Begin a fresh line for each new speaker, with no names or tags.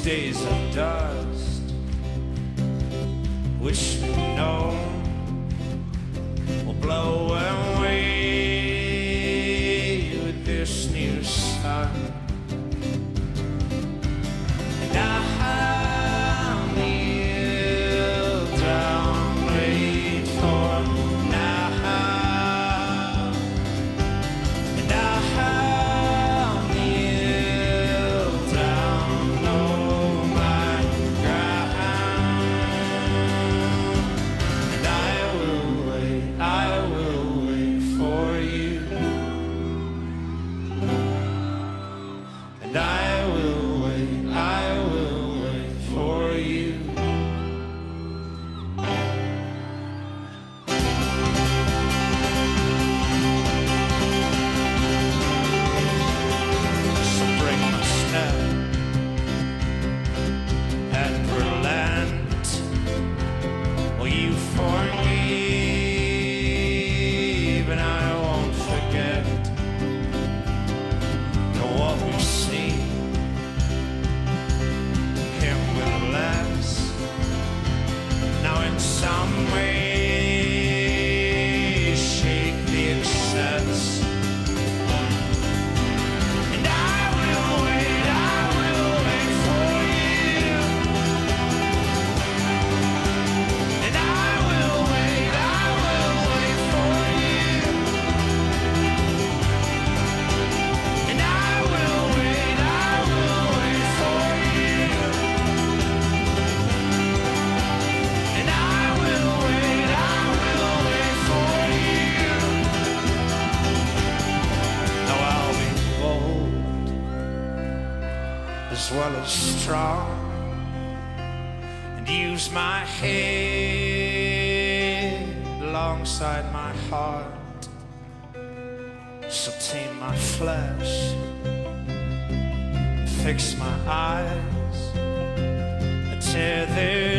days of dust, which we know will blow away with this new sun. And I'll kneel down, wait for now. And I'll kneel down, know my ground. And I will wait for you. And I will wait for you. So break my step and relent. Will you forgive and I won't forget? Know what we've seen, him with less. Now in some way shake the excess. And I will wait for you. And I will wait for you. And I will wait for you. And I will wait for you. Now I'll be bold as well as strong, and use my head alongside my heart. So tame my flesh, fix my eyes, tear their